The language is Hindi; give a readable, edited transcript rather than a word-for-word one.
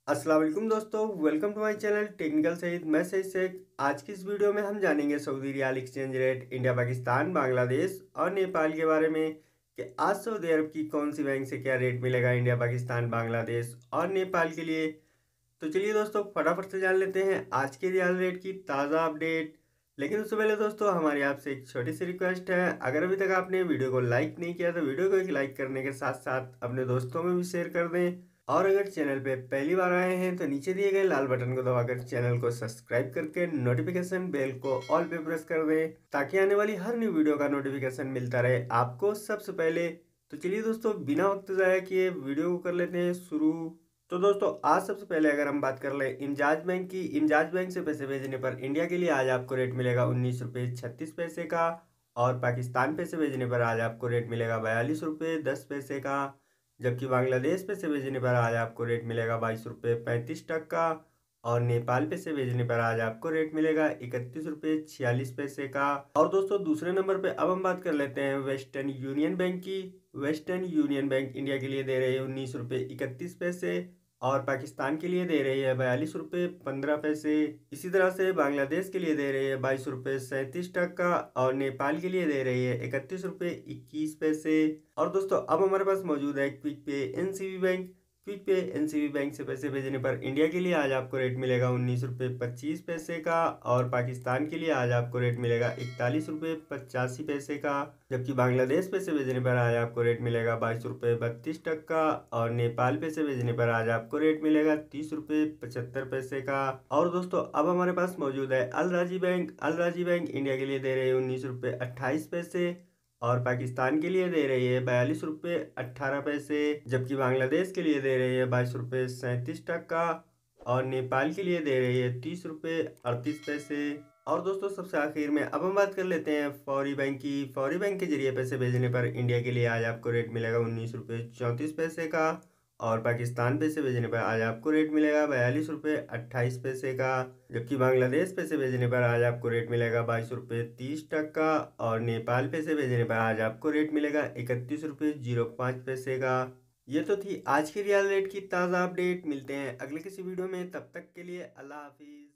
अस्सलाम वालेकुम दोस्तों, welcome to my channel technical Saeed. मैं सईद शेख। आज की इस वीडियो में हम जानेंगे Saudi riyal exchange rate India, Pakistan, Bangladesh और नेपाल के बारे में कि आज सऊदी अरब की कौन सी बैंक से क्या रेट मिलेगा इंडिया, पाकिस्तान, बांग्लादेश और नेपाल के लिए। तो चलिए दोस्तों, फटाफट से जान लेते हैं आज के रियाल रेट की ताज़ा अपडेट। लेकिन उससे पहले दोस्तों, हमारी आपसे एक छोटी सी रिक्वेस्ट है। अगर अभी तक आपने वीडियो को लाइक नहीं किया तो वीडियो को एक लाइक करने के साथ साथ अपने दोस्तों में भी शेयर कर दें। और अगर चैनल पे पहली बार आए हैं तो नीचे दिए गए लाल बटन को दबाकर चैनल को सब्सक्राइब करके नोटिफिकेशन बेल को ऑल पे प्रेस कर दें, ताकि आने वाली हर न्यू वीडियो का नोटिफिकेशन मिलता रहे आपको सबसे पहले। तो चलिए दोस्तों, बिना वक्त ज़ाया किए वीडियो को कर लेते हैं शुरू। तो दोस्तों, आज सबसे पहले अगर हम बात कर लें इमजाज बैंक की, इमजाज बैंक से पैसे भेजने पर इंडिया के लिए आज आपको रेट मिलेगा 19 रुपये 36 पैसे का। और पाकिस्तान पैसे भेजने पर आज आपको रेट मिलेगा 42 रुपये 10 पैसे का। जबकि बांग्लादेश पैसे भेजने पर आज आपको रेट मिलेगा 22 रुपये 35 टका। और नेपाल पैसे भेजने पर आज आपको रेट मिलेगा 31 रुपये 46 पैसे का। और दोस्तों, दूसरे नंबर पे अब हम बात कर लेते हैं वेस्टर्न यूनियन बैंक की। वेस्टर्न यूनियन बैंक इंडिया के लिए दे रही है 19 रुपये 31 पैसे। और पाकिस्तान के लिए दे रही है 42 रुपये 15 पैसे। इसी तरह से बांग्लादेश के लिए दे रही है 22 रुपये 37 टका। और नेपाल के लिए दे रही है 31 रुपये 21 पैसे। और दोस्तों, अब हमारे पास मौजूद है Quick Pay NCB bank. Quick Pay NCB bank से पैसे भेजने पर इंडिया के लिए आज आपको रेट मिलेगा 19 रुपये 25 पैसे का। और पाकिस्तान के लिए आज आपको रेट मिलेगा 41 रुपये 85 पैसे का। जबकि बांग्लादेश पैसे भेजने पर आज आपको रेट मिलेगा 22 रुपये 32 टका। और नेपाल पैसे भेजने पर आज आपको रेट मिलेगा 30 रुपये 75 पैसे का। और दोस्तों, अब हमारे पास मौजूद है अल राजी बैंक। अल राजी बैंक इंडिया के लिए दे रही है 19 रुपये 28 पैसे। और पाकिस्तान के लिए दे रही है 42 रुपये 18 पैसे। जबकि बांग्लादेश के लिए दे रही है 22 रुपये 37 टका। और नेपाल के लिए दे रही है 30 रुपये 38 पैसे। और दोस्तों, सबसे आखिर में अब हम बात कर लेते हैं फौरी बैंक की। फौरी बैंक के जरिए पैसे भेजने पर इंडिया के लिए आज आपको रेट मिलेगा 19 रुपये 34 पैसे का। और पाकिस्तान पैसे भेजने पर आज आपको रेट मिलेगा 42 रुपये 28 पैसे का। जबकि बांग्लादेश पैसे भेजने पर आज आपको रेट मिलेगा 22 रुपये 30 टका। और नेपाल पैसे भेजने पर आज आपको रेट मिलेगा 31 रुपये 05 पैसे का। ये तो थी आज की रियल रेट की ताज़ा अपडेट। मिलते हैं अगले किसी वीडियो में, तब तक के लिए अल्लाह हाफिज़।